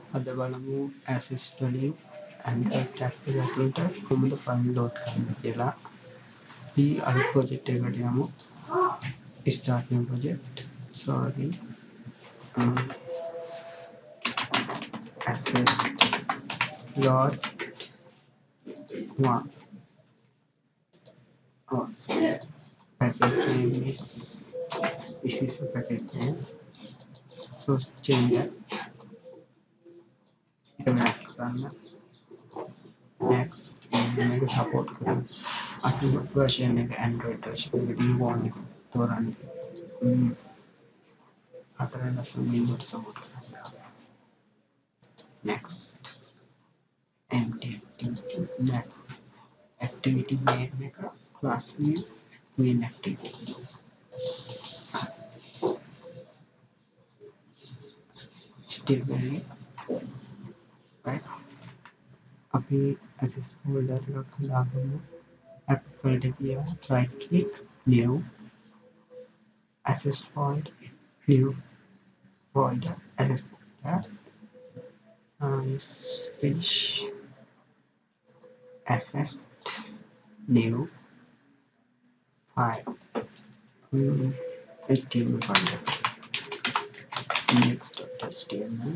අද බලමු Asset වලින් Android tab එක ඇතුළට කොහොමද ෆයිල් ලෝඩ් කරන්නේ කියලා. අපි අලුත් ප්‍රොජෙක්ට් එකකට යමු. Start new project. Sorry. Asset load 1. Oh, sorry. Package name is this is a package name. So change that. Next කරන්න. Next මේක support කරන්න. අලුත් version එක Android version එක D1 එක තෝරන්න. අතරේ ලස්සන Windows support කරන්න. Next empty activity. Next activity name එක class name main activity. Still value. Right. අපි access folder එකක් හදාගමු. app folder එක right click new access folder new folder access folder finish access new file HTML folder next.html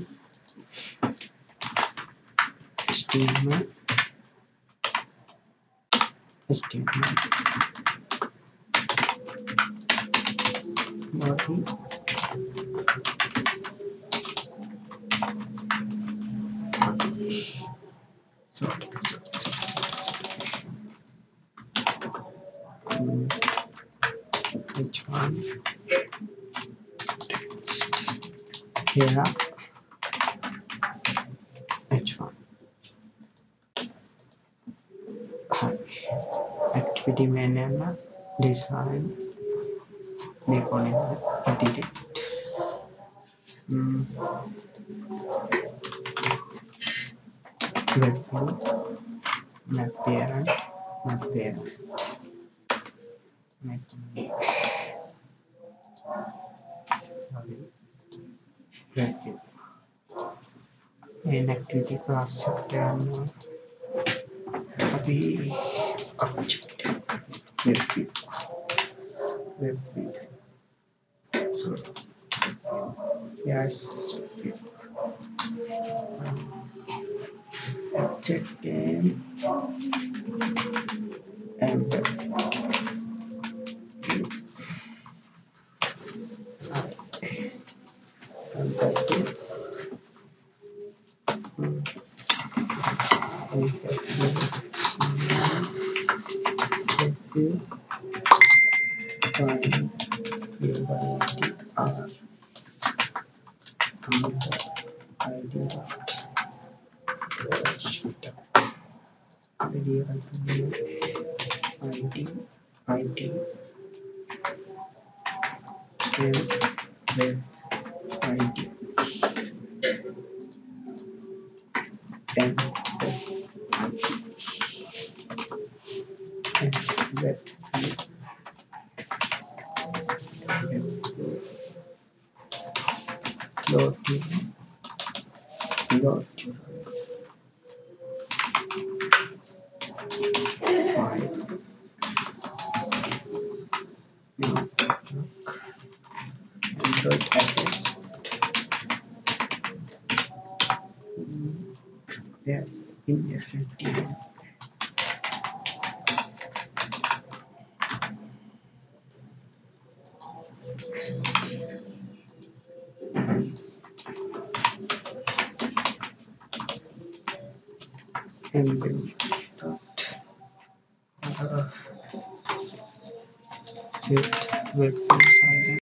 HTML body sorry h1 here h1 activity manager design make on edit web view map parent web view main activity class chapter अभी object web view so yes object name and web view and that's it. Android access. Yes, in Asset set web